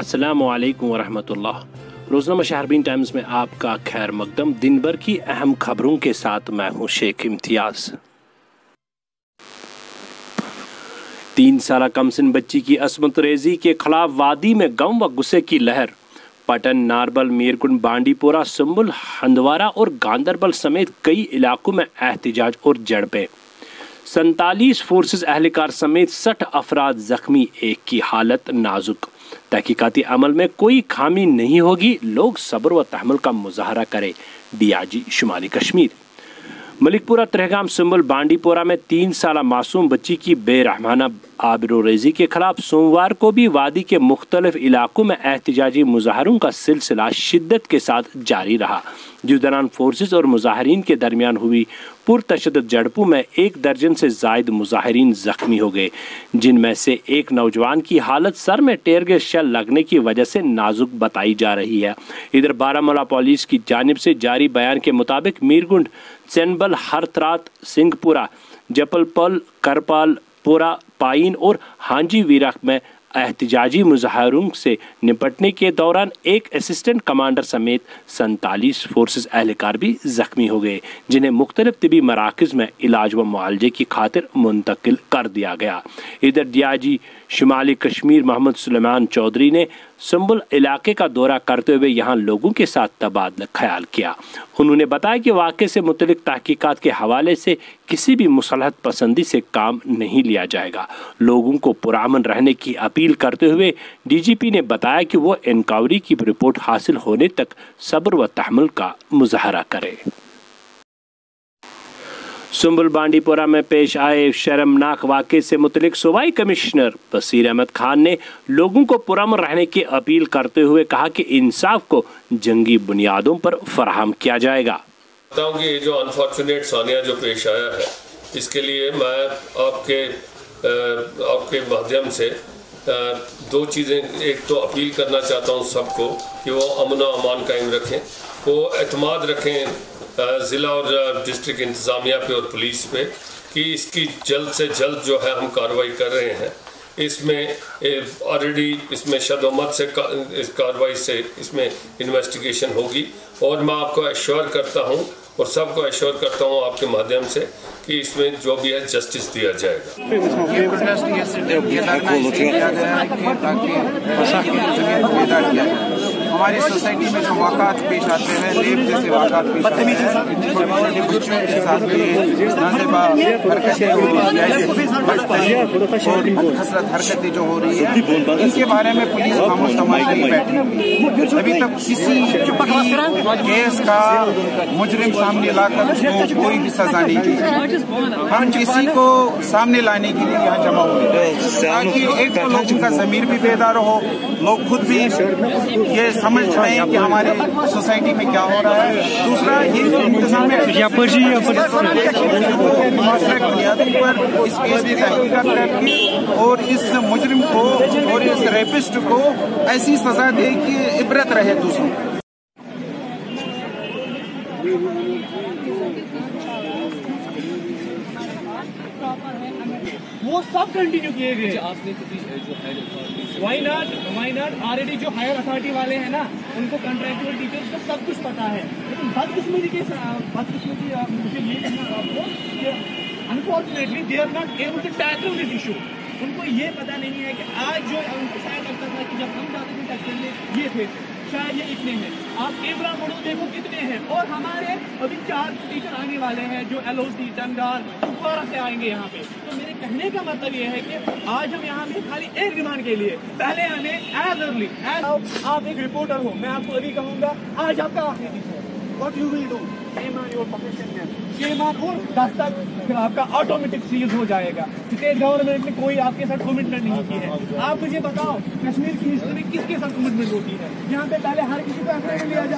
अस्सलामु अलैकुम वरहमतुल्लाह। रोज़नामा शहरबीन टाइम्स में आपका खैर मकदम। दिन भर की अहम खबरों के साथ मैं हूँ शेख इम्तियाज। 3 साल कमसिन बच्ची की असमत रेजी के खिलाफ वादी में गम व गुस्से की लहर। पटन, नारबल, मीरकुंड, बांडीपोरा, संबल, हंदवारा और गांदरबल समेत कई इलाकों में एहतजाज और झड़पें। 47 फोर्सेस एहलकार समेत 60 अफराद जख्मी, एक की हालत नाजुक। तहकीकाती अमल में कोई खामी नहीं होगी, लोग सब्र व तहम्मुल का मुजाहरा करें। डीआईजी शुमाली कश्मीर। मलिकपुरा, त्रेहगाम, संबल, बांडीपोरा में 3 साल मासूम बच्ची की बेरहमाना आबरूरेजी के खिलाफ सोमवार को भी वादी के मुख्तलिफ इलाकों में एहतजाजी मुजाहरों का सिलसिला शिद्दत के साथ जारी रहा, जिस दौरान फोर्सेस और मुजाहरीन के दरमियान हुई पुरतशद्दुद झड़पों में 1 दर्जन से जायद मुजाहरीन जख्मी हो गए, जिनमें से एक नौजवान की हालत सर में टेर गैस शेल लगने की वजह से नाजुक बताई जा रही है। इधर बारामूला पुलिस की जानिब से जारी बयान के मुताबिक मीरकुंड, चैनबल, हरत्रात, सिंहपुरा, जपलपल, करपाल, पुरा, पाइन और हांजी वीरा में एहतजाजी मुजाहरों से निपटने के दौरान एक असिस्टेंट कमांडर समेत 47 फोर्सेस एहलकार भी जख्मी हो गए, जिन्हें मुख्तलिफ तिबी मराकज़ में इलाज व मुआलजे की खातिर मुंतकिल कर दिया गया। इधर डीआईजी शुमाली कश्मीर मोहम्मद सुलेमान चौधरी ने संबल इलाके का दौरा करते हुए यहाँ लोगों के साथ तबादला ख्याल किया। उन्होंने बताया कि वाक़े से मुतल्लिक तहकीकात के हवाले से किसी भी मुसलहत पसंदी से काम नहीं लिया जाएगा। लोगों को पुरअमन रहने की अपील करते हुए डीजीपी ने बताया कि वो इंक्वायरी की रिपोर्ट हासिल होने तक सब्र व तहम्मुल का मुजाहरा करें। संबल, बांडीपोरा में पेश आए शर्मनाक वाक़े से मुतल्लिक सूबाई कमिश्नर बशीर अहमद खान ने लोगों को पुरअमन रहने की अपील करते हुए कहा कि इंसाफ को जंगी बुनियादों पर फराहम किया जाएगा। बताऊं कि ये जो अनफॉर्चुनेट सानिया जो पेश आया है, इसके लिए मैं आपके माध्यम से 2 चीज़ें, एक तो अपील करना चाहता हूँ सबको कि वो अमन व अमान कायम रखें, वो एतमाद रखें ज़िला और डिस्ट्रिक्ट इंतज़ामिया पे और पुलिस पे कि इसकी जल्द से जल्द जो है हम कार्रवाई कर रहे हैं। इसमें ऑलरेडी इसमें शदोमत से इस कार्रवाई से इसमें इन्वेस्टिगेशन होगी और मैं आपको एश्योर करता हूं और सबको एश्योर करता हूं आपके माध्यम से कि इसमें जो भी है जस्टिस दिया जाएगा। हमारी सोसाइटी में जो वाक़ात पेश आते हैं, रेप जैसे वाक़ात पेश आते हैं, छोटे बच्चों के साथ नाज़ेबा हरकतें हो रही हैं, हसरत हरकतें जो हो रही है, इनके बारे में पुलिस खामोश तमाशी बैठी हुई। अभी तक किसी केस का मुजरिम सामने लाकर उसको कोई भी सजा नहीं दी। हम किसी को सामने लाने के लिए यहाँ जमा हुए ताकि एक तो लोगों का ज़मीर भी बेदार हो, लोग खुद भी ये समझ पाए कि हमारे सोसाइटी में क्या हो रहा है। दूसरा ये इंतजाम बुनियादों पर इस केस की तहकीकात करके और इस मुजरिम को और इस रेपिस्ट को ऐसी सजा दे कि इबरत रहे दूसरों को। वो सब कंटिन्यू किए गए। आपने जो है वाई नॉट ऑलरेडी जो हायर अथॉरिटी वाले हैं ना, उनको कॉन्ट्रैक्चुअल डिटेल्स का सब कुछ पता है, लेकिन बदकिस्मती मुझे ये कहना आपको कि unfortunately they are not able to tackle this issue. उनको ये पता नहीं है कि आज जो उनको शायद लगता था कि जब हम जाते थे टैक्स में ये थे, शायद ये इतने हैं। आप एवरा मोड़ो देखो कितने हैं, और हमारे अभी 4 टीचर आने वाले हैं जो एलओसी, टंगार, कुपवारा से आएंगे यहाँ पे। तो मेरे कहने का मतलब ये है कि आज हम यहाँ पे खाली एक डिमांड के लिए पहले हमें एज अर्ली एज आप एक रिपोर्टर हो, मैं आपको अभी कहूँगा आज आपका आखिरी दिन है। What you will do? Shame on your profession man. Shame on और 10 तक फिर आपका ऑटोमेटिक सीज हो जाएगा। स्टेट गवर्नमेंट ने कोई आपके साथ कमिटमेंट नहीं की है। आप मुझे बताओ, कश्मीर की हिस्ट्री में किसके साथ कमिटमेंट होती है? यहाँ पे पहले हर किसी को एफआईआर लिया जाता है।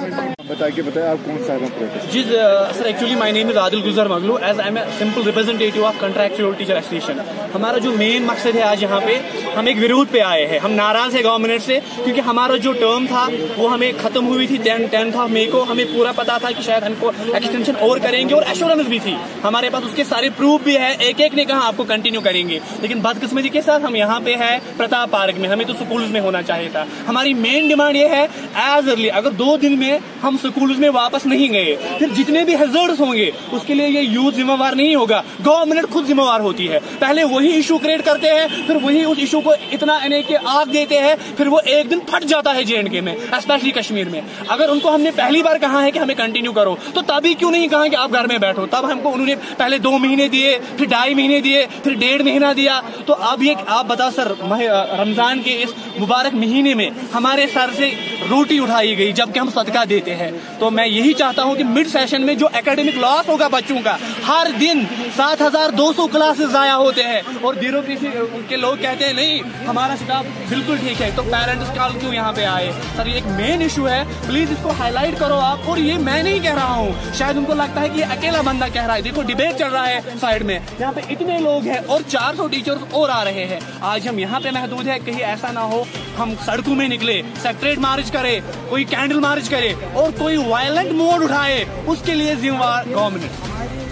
बताइए आप कौन सा प्रोटेस्ट? जी sir, actually my name is Adil Gujar Maglu, as I am a simple representative of contractual teacher association. हमारा जो मेन मकसद है आज यहाँ पे, हम एक विरोध पे आए हैं। हम नाराज है गवर्नमेंट से, क्योंकि हमारा जो टर्म था वो हमें खत्म हुई थी 10th ऑफ मई को। हमें पूरा पता था कि शायद हमको एक्सटेंशन और करेंगे, और एश्योरेंस भी थी हमारे पास, उसके सारे प्रूफ भी है। एक ने कहा आपको कंटिन्यू करेंगे, लेकिन बदकिस्मती के साथ हम यहाँ पे है प्रताप पार्क में। हमें तो स्कूल में होना चाहिए था। हमारी मेन डिमांड ये है एज अर्ली, अगर 2 दिन में हम स्कूल में वापस नहीं गए, फिर जितने भी हैजर्ड्स होंगे उसके लिए ये यूथ जिम्मेवार नहीं होगा, गवर्नमेंट खुद जिम्मेवार होती है। पहले वही इशू क्रिएट करते हैं, फिर वही उस इशू को इतना के आग देते हैं, फिर वो एक दिन फट जाता है J&K में, स्पेशली कश्मीर में। अगर उनको हमने पहली बार कहा है कि हमें कंटिन्यू करो, तो तभी क्यों नहीं कहा कि आप घर में बैठो? तब हमको उन्होंने पहले 2 महीने दिए, फिर 2.5 महीने दिए, फिर 1.5 महीना दिया। तो अब ये आप बता सर, रमजान के इस मुबारक महीने में हमारे सर से रोटी उठाई गई, जबकि हम सदका देते हैं। तो मैं यही चाहता हूं कि मिड सेशन में जो एकेडमिक लॉस होगा बच्चों का, हर दिन 7,200 क्लासेस जाया होते हैं, और ब्यूरोक्रेसी के लोग कहते हैं नहीं हमारा स्टाफ बिल्कुल ठीक है, तो पेरेंट्स कल क्यों यहाँ पे आए? सर ये एक मेन इशू है, प्लीज इसको हाईलाइट करो आप। और ये मैं नहीं कह रहा हूँ, शायद उनको लगता है कि ये अकेला बंदा कह रहा है। देखो डिबेट चल रहा है साइड में, यहाँ पे इतने लोग हैं और 400 टीचर्स और आ रहे हैं। आज हम यहाँ पे महदूद है, कहीं ऐसा ना हो हम सड़कों में निकले, सेक्रेट मार्च करे, कोई कैंडल मार्च करे और कोई वायलेंट मोड उठाए, उसके लिए जिम्मेवार गवर्नमेंट।